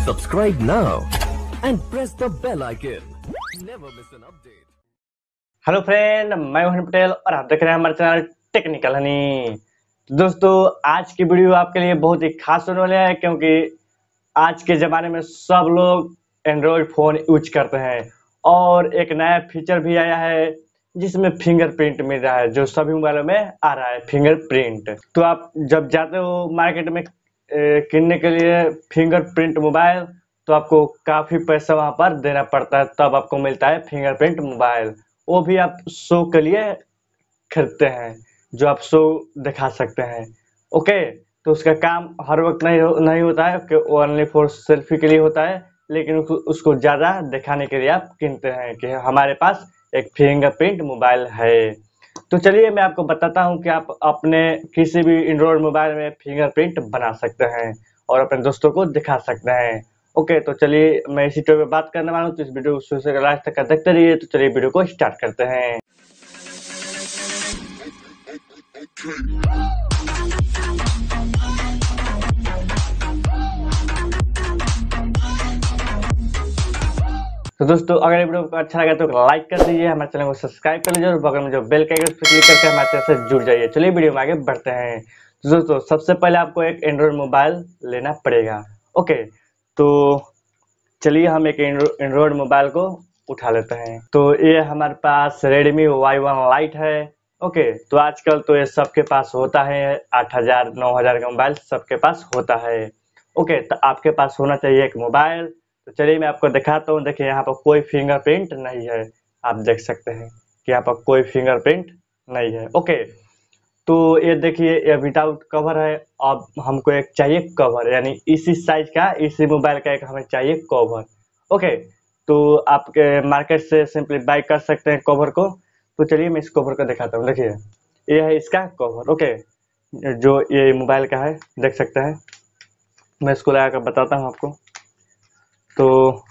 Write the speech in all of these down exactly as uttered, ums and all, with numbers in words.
Subscribe now and press the bell icon. Never miss an update. Hello friend, मैं हूं पटेल और आप देख रहे हैं हमारे चैनल टेक्निकल हनी। तो दोस्तों, आज की वीडियो आपके लिए बहुत ही खास होने वाली है, क्योंकि आज के ज़माने में सब लोग एंड्रॉयड फ़ोन यूज करते हैं और एक नया फीचर भी आया है जिसमें फिंगरप्रिंट मिल रहा है, जो सभी मोबाइलों में आ रहा है फिंगरप्रिंट। तो आप जब जाते हो मार्केट में किनने के लिए फिंगरप्रिंट मोबाइल, तो आपको काफ़ी पैसा वहाँ पर देना पड़ता है, तब आपको मिलता है फिंगरप्रिंट मोबाइल। वो भी आप शो के लिए खरीदते हैं, जो आप शो दिखा सकते हैं। ओके, तो उसका काम हर वक्त नहीं हो, नहीं होता है कि ओनली फॉर सेल्फी के लिए होता है, लेकिन उसको, उसको ज़्यादा दिखाने के लिए आप कीनते हैं कि हमारे पास एक फिंगरप्रिंट मोबाइल है। तो चलिए मैं आपको बताता हूं कि आप अपने किसी भी एंड्रॉयड मोबाइल में फिंगरप्रिंट बना सकते हैं और अपने दोस्तों को दिखा सकते हैं। ओके, तो चलिए मैं इसी टॉपिक पे बात करने वाला हूं, तो इस वीडियो को शुरू से लास्ट तक देखते रहिए। तो चलिए वीडियो को स्टार्ट करते हैं। तो दोस्तों, अगर ये वीडियो को अच्छा लगा तो लाइक कर दीजिए, हमारे चैनल को सब्सक्राइब कर लीजिए और बगल में जो बेल का आइकन उस पर क्लिक करके हमारे चैनल से जुड़ जाइए। चलिए वीडियो में आगे बढ़ते हैं। तो दोस्तों, सबसे पहले आपको एक एंड्रॉयड मोबाइल लेना पड़ेगा। ओके, तो चलिए हम एक एंड्रॉयड मोबाइल को उठा लेते हैं। तो ये हमारे पास रेडमी वाई वन लाइट है। ओके, तो आजकल तो ये सबके पास होता है, आठ हजार नौ हजार का मोबाइल सबके पास होता है। ओके, तो आपके पास होना चाहिए एक मोबाइल। तो चलिए मैं आपको दिखाता हूँ। देखिए, यहाँ पर कोई फिंगरप्रिंट नहीं है, आप देख सकते हैं कि यहाँ पर कोई फिंगरप्रिंट नहीं है। ओके, तो ये देखिए, ये विदाउट कवर है। अब हमको एक चाहिए कवर, यानी इसी साइज का, इसी मोबाइल का एक हमें चाहिए कवर। ओके, तो आप मार्केट से सिंपली बाय कर सकते हैं कवर को। तो चलिए मैं इस कवर को दिखाता हूँ। देखिए, ये है इसका कवर। ओके, जो ये मोबाइल का है, देख सकते हैं। मैं इसको लगा कर बताता हूँ आपको। तो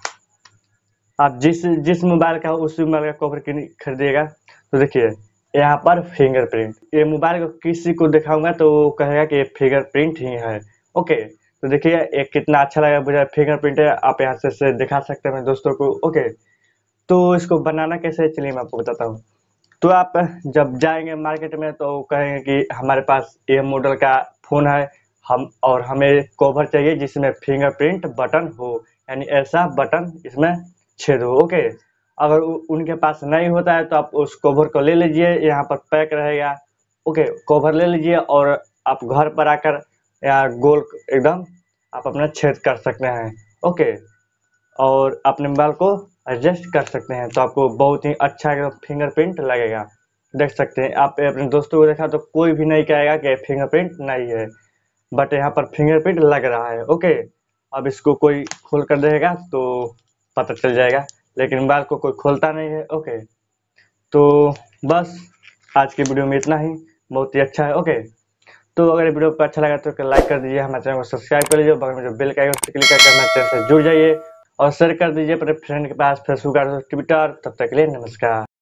आप जिस जिस मोबाइल का उसी मोबाइल का कवर खरीदिएगा। तो देखिए, यहाँ पर फिंगरप्रिंट, ये मोबाइल को किसी को दिखाऊंगा तो वो कहेगा कि ये फिंगरप्रिंट ही है। ओके, तो देखिए ये कितना अच्छा लगा मुझे, फिंगरप्रिंट है। आप यहाँ से, से दिखा सकते हैं दोस्तों को। ओके, तो इसको बनाना कैसे है चलिए मैं आपको बताता हूँ। तो आप जब जाएंगे मार्केट में तो कहेंगे कि हमारे पास ये मॉडल का फ़ोन है, हम और हमें कवर चाहिए जिसमें फिंगरप्रिंट बटन हो, यानी ऐसा बटन इसमें छेद हो। ओके, अगर उनके पास नहीं होता है तो आप उस कवर को ले लीजिए, यहाँ पर पैक रहेगा। ओके, कवर ले लीजिए और आप घर पर आकर या गोल एकदम आप अपना छेद कर सकते हैं। ओके, और अपने मोबाइल को एडजस्ट कर सकते हैं, तो आपको बहुत ही अच्छा फिंगरप्रिंट लगेगा। देख सकते हैं, आप अपने दोस्तों को देखा तो कोई भी नहीं कहेगा कि फिंगरप्रिंट नहीं है, बट यहाँ पर फिंगरप्रिंट लग रहा है। ओके, अब इसको कोई खोल कर देगा तो पता चल जाएगा, लेकिन मोबाइल को कोई खोलता नहीं है। ओके, तो बस आज की वीडियो में इतना ही, बहुत ही अच्छा है। ओके, तो अगर वीडियो को अच्छा लगा तो लाइक कर दीजिए, हमारे चैनल को सब्सक्राइब कर लीजिए, बगल में जो बेल का आइकन उस पर क्लिक करके हमारे चैनल से जुड़ जाइए और शेयर कर दीजिए अपने फ्रेंड के पास, फेसबुक और ट्विटर। तब तक के लिए नमस्कार।